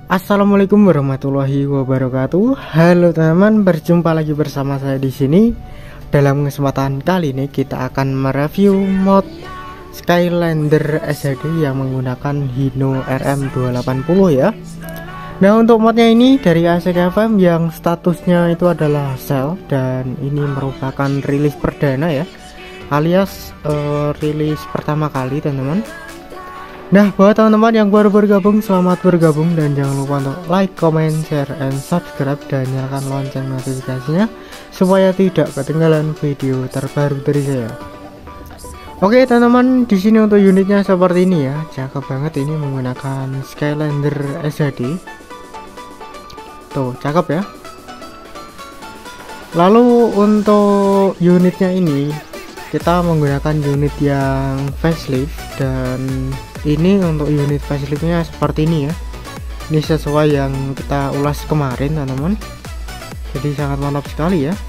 Assalamualaikum warahmatullahi wabarakatuh. Halo teman-teman, berjumpa lagi bersama saya di sini. Dalam kesempatan kali ini kita akan mereview mod Skylander SHD yang menggunakan Hino RM280 ya. Nah, untuk modnya ini dari Asik FM yang statusnya itu adalah sale, dan ini merupakan rilis perdana ya, alias rilis pertama kali teman-teman. Nah, buat teman-teman yang baru bergabung, selamat bergabung, dan jangan lupa untuk like, comment, share, and subscribe, dan nyalakan lonceng notifikasinya supaya tidak ketinggalan video terbaru dari saya. Oke teman-teman, di sini untuk unitnya seperti ini ya, cakep banget, ini menggunakan Skylander SHD. Tuh, cakep ya. Lalu untuk unitnya ini kita menggunakan unit yang facelift, dan ini untuk unit faceliftnya seperti ini ya. Ini sesuai yang kita ulas kemarin teman-teman, jadi sangat mantap sekali ya.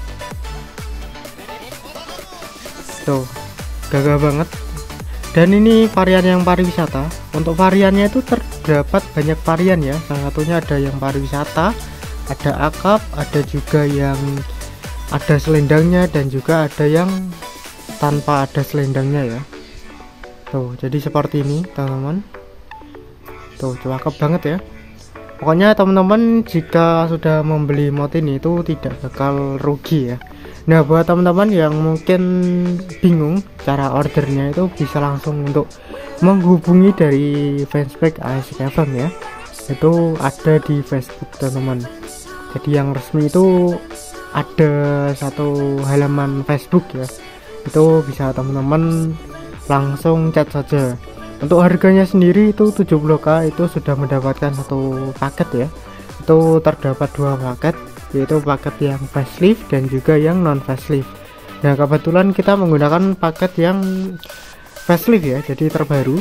Tuh, gagah banget. Dan ini varian yang pariwisata. Untuk variannya itu terdapat banyak varian ya, salah satunya ada yang pariwisata, ada akap, ada juga yang ada selendangnya, dan juga ada yang tanpa ada selendangnya ya. Tuh, jadi seperti ini teman-teman. Tuh, cakep banget ya. Pokoknya teman-teman jika sudah membeli mod ini itu tidak bakal rugi ya. Nah, buat teman-teman yang mungkin bingung cara ordernya, itu bisa langsung untuk menghubungi dari fanspage Asik FM ya. Itu ada di Facebook teman-teman. Jadi yang resmi itu ada satu halaman Facebook ya. Itu bisa teman-teman langsung chat saja. Untuk harganya sendiri itu 70k, itu sudah mendapatkan satu paket ya. Itu terdapat dua paket, yaitu paket yang facelift dan juga yang non facelift. Nah, kebetulan kita menggunakan paket yang facelift ya, jadi terbaru.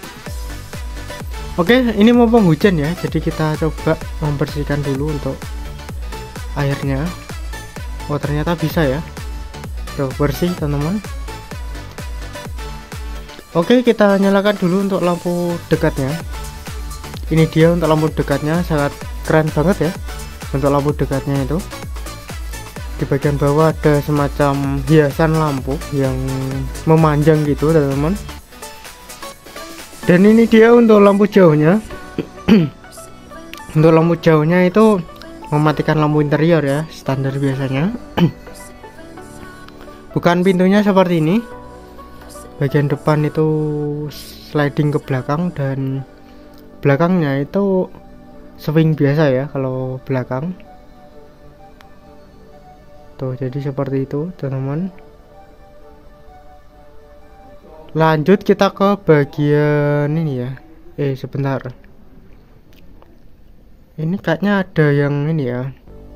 Oke, ini mumpung hujan ya, jadi kita coba membersihkan dulu untuk airnya. Oh, ternyata bisa ya. Tuh, bersih teman-teman. Oke, kita nyalakan dulu untuk lampu dekatnya. Ini dia untuk lampu dekatnya, sangat keren banget ya. Untuk lampu dekatnya itu di bagian bawah ada semacam hiasan lampu yang memanjang gitu teman-teman. Dan ini dia untuk lampu jauhnya. Untuk lampu jauhnya itu mematikan lampu interior ya, standar biasanya. Bukan pintunya seperti ini. Bagian depan itu sliding ke belakang, dan belakangnya itu swing biasa ya kalau belakang. Tuh, jadi seperti itu teman-teman. Lanjut kita ke bagian ini ya. Sebentar. Ini kayaknya ada yang ini ya.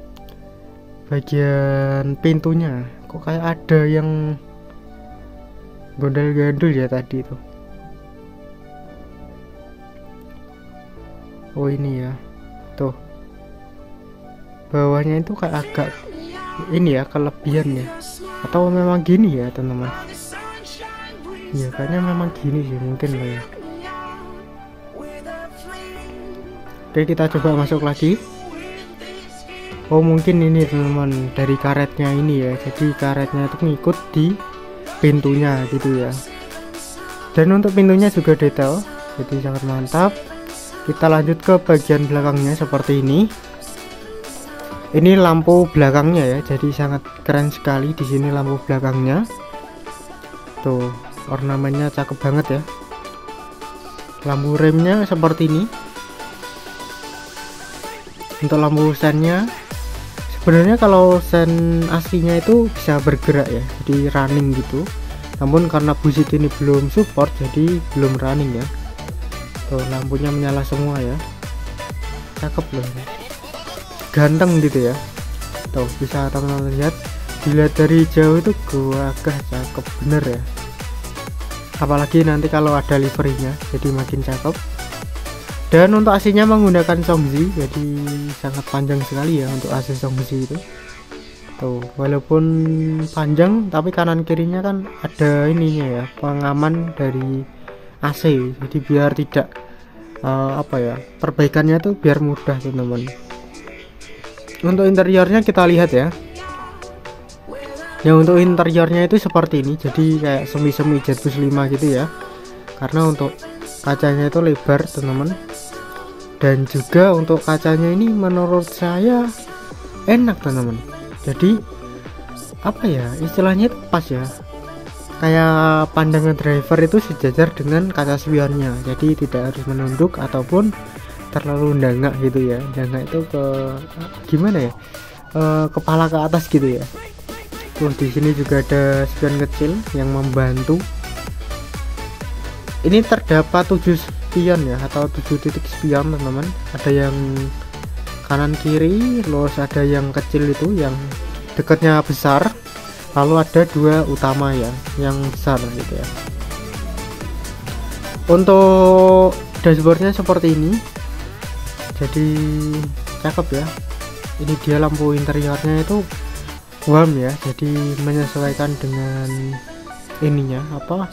Bagian pintunya kok kayak ada yang gondel-gandul ya tadi itu. Oh, ini ya. Tuh, bawahnya itu kayak agak ini ya, kelebihan ya, atau memang gini ya teman-teman. Ya, kayaknya memang gini sih mungkin lah ya. Oke, kita coba masuk lagi. Oh, mungkin ini teman-teman dari karetnya ini ya, jadi karetnya itu ngikut di pintunya gitu ya. Dan untuk pintunya juga detail, jadi sangat mantap. Kita lanjut ke bagian belakangnya seperti ini. Ini lampu belakangnya ya, jadi sangat keren sekali di sini lampu belakangnya. Tuh, ornamennya cakep banget ya. Lampu remnya seperti ini. Untuk lampu sennya, sebenarnya kalau sen aslinya itu bisa bergerak ya, jadi running gitu. Namun karena busit ini belum support, jadi belum running ya. Tuh, lampunya menyala semua ya. Cakep loh, ganteng gitu ya. Tuh, bisa teman-teman lihat, dilihat dari jauh itu agak cakep bener ya. Apalagi nanti kalau ada liverinya, jadi makin cakep. Dan untuk AC-nya menggunakan Songzi, jadi sangat panjang sekali ya untuk AC Songzi itu. Tuh, walaupun panjang tapi kanan kirinya kan ada ininya ya, pengaman dari AC, jadi biar tidak apa ya, perbaikannya tuh biar mudah teman-teman. Untuk interiornya kita lihat ya. Ya untuk interiornya itu seperti ini, jadi kayak semi-semi Jetbus 5 gitu ya. Karena untuk kacanya itu lebar teman-teman. Dan juga untuk kacanya ini menurut saya enak teman-teman. Jadi apa ya, istilahnya itu pas ya. Kayak pandangan driver itu sejajar dengan kaca spionnya. Jadi tidak harus menunduk ataupun terlalu dangak gitu ya. Dangak itu ke gimana ya? Kepala ke atas gitu ya. Tuh di sini juga ada spion kecil yang membantu. Ini terdapat 7 spion ya, atau 7 titik spion teman-teman. Ada yang kanan kiri, terus ada yang kecil itu yang dekatnya besar, lalu ada 2 utama ya, yang besar gitu ya. Untuk dashboardnya seperti ini, jadi cakep ya. Ini dia lampu interiornya itu warm ya, jadi menyesuaikan dengan ininya apa,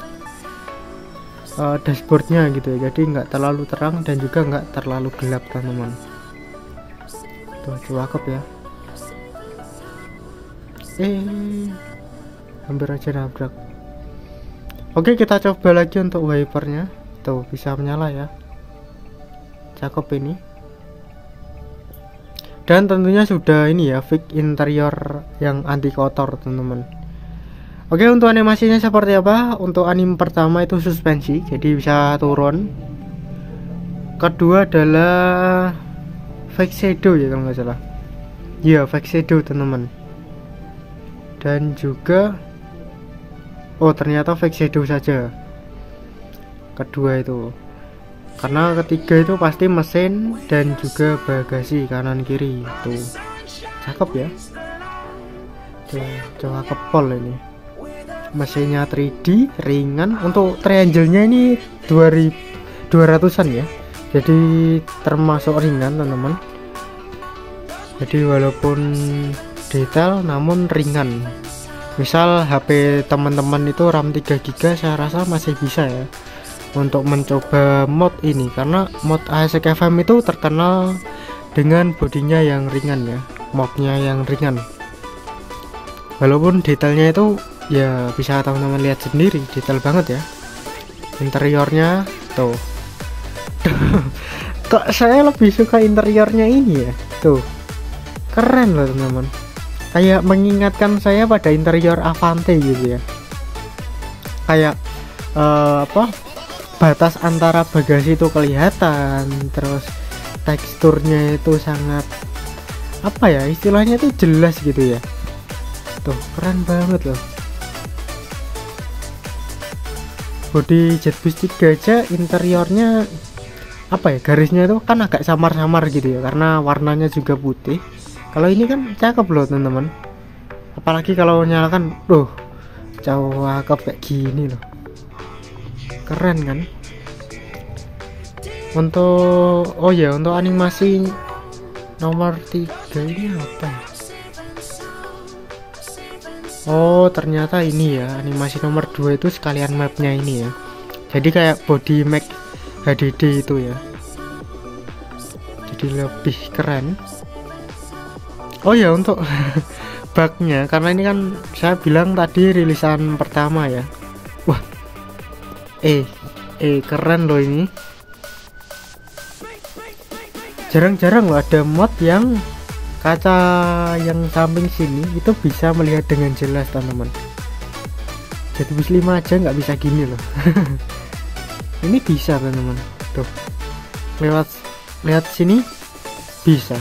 dashboardnya gitu ya. Jadi nggak terlalu terang dan juga nggak terlalu gelap teman-teman. Tuh cakep ya. Hampir aja nabrak. Oke, kita coba lagi untuk wipernya. Tuh bisa menyala ya, cakep ini. Dan tentunya sudah ini ya, fix interior yang anti kotor teman-teman. Oke, untuk animasinya seperti apa? Untuk anim pertama itu suspensi, jadi bisa turun. Kedua adalah fake shadow ya kalau nggak salah. Ya, fake shadow teman-teman. Dan juga ternyata fake shadow saja kedua itu, karena ketiga itu pasti mesin dan juga bagasi kanan kiri. Tuh cakep ya, tuh coba kepol ini. Mesinnya 3D ringan. Untuk triangle-nya ini 200-an ya, jadi termasuk ringan teman-teman. Jadi walaupun detail namun ringan. Misal HP teman-teman itu RAM 3GB, saya rasa masih bisa ya untuk mencoba mod ini, karena mod ASIC FM itu terkenal dengan bodinya yang ringan ya, modnya yang ringan. Walaupun detailnya itu ya bisa teman-teman lihat sendiri, detail banget ya. Interiornya tuh kok saya lebih suka interiornya ini ya, tuh keren loh teman-teman. Kayak mengingatkan saya pada interior Avante gitu ya. Kayak apa, batas antara bagasi itu kelihatan, terus teksturnya itu sangat apa ya, istilahnya itu jelas gitu ya. Tuh keren banget loh. Bodi Jetbus 3 aja interiornya apa ya, garisnya itu kan agak samar-samar gitu ya, karena warnanya juga putih. Kalau ini kan cakep loh teman-teman, apalagi kalau nyalakan, loh cakep kayak gini loh, keren kan. Untuk untuk animasi nomor 3 ini apa ya? Ternyata ini ya, animasi nomor 2 itu sekalian mapnya ini ya, jadi kayak body map HDD itu ya, jadi lebih keren. Untuk bugnya, karena ini kan saya bilang tadi rilisan pertama ya. Wah, keren loh ini. Jarang-jarang loh ada mod yang kaca yang samping sini itu bisa melihat dengan jelas teman-teman. Jetbus 5 aja nggak bisa gini loh. Ini bisa teman-teman. Tuh, lewat sini bisa.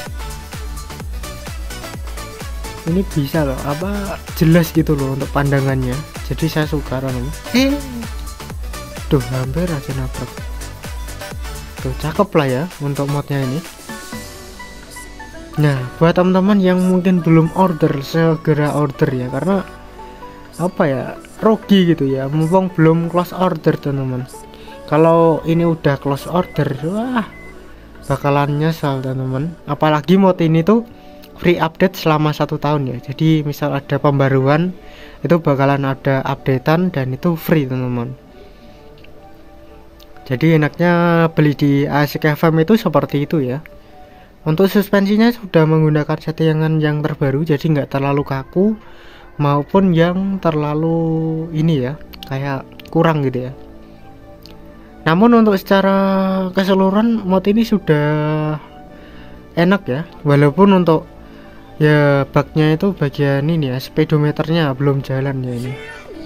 Ini bisa loh, apa jelas gitu loh untuk pandangannya. Jadi saya suka teman-teman. Tuh hampir aja nabrak. Tuh cakep lah ya untuk modnya ini. Nah, buat teman-teman yang mungkin belum order, segera order ya, karena apa ya, rugi gitu ya, mumpung belum close order teman-teman. Kalau ini udah close order, wah bakalan nyesal teman-teman. Apalagi mod ini tuh free update selama 1 tahun ya, jadi misal ada pembaruan itu bakalan ada updatean dan itu free teman-teman. Jadi enaknya beli di ASIC FM itu seperti itu ya. Untuk suspensinya sudah menggunakan settingan yang terbaru, jadi nggak terlalu kaku maupun yang terlalu ini ya, kayak kurang gitu ya. Namun untuk secara keseluruhan mod ini sudah enak ya, walaupun untuk ya baknya itu bagian ini ya, speedometernya belum jalan ya ini.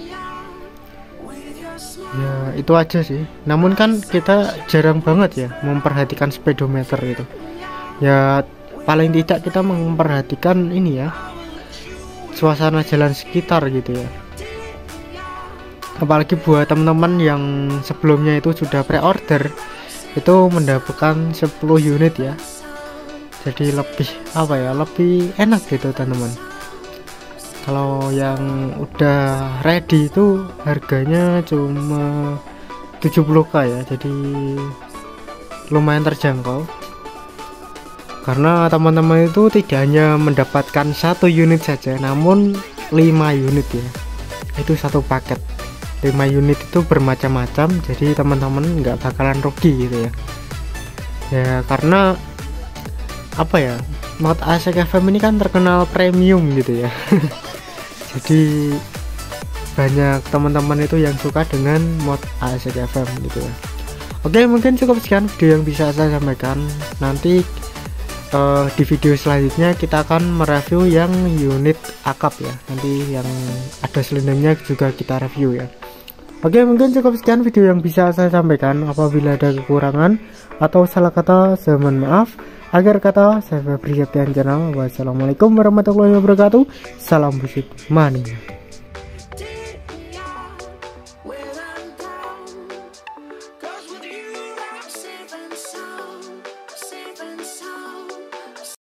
Ya itu aja sih. Namun kan kita jarang banget ya memperhatikan speedometer itu. Ya paling tidak kita memperhatikan ini ya, suasana jalan sekitar gitu ya. Apalagi buat teman-teman yang sebelumnya itu sudah pre-order, itu mendapatkan 10 unit ya. Jadi lebih apa ya, lebih enak gitu teman-teman. Kalau yang udah ready itu harganya cuma 70k ya, jadi lumayan terjangkau. Karena teman-teman itu tidak hanya mendapatkan 1 unit saja, namun 5 unit ya. Itu satu paket. 5 unit itu bermacam-macam, jadi teman-teman nggak bakalan rugi gitu ya. Ya karena apa ya, mod ASIC FM ini kan terkenal premium gitu ya. Jadi banyak teman-teman itu yang suka dengan mod ASIC FM gitu ya. Oke, mungkin cukup sekian video yang bisa saya sampaikan. Nanti di video selanjutnya kita akan mereview yang unit akap ya, nanti yang ada selindungnya juga kita review ya. Oke, mungkin cukup sekian video yang bisa saya sampaikan. Apabila ada kekurangan atau salah kata, saya mohon maaf. Akhir kata, saya Febri Septian Channel. Wassalamualaikum warahmatullahi wabarakatuh. Salam busuk mania.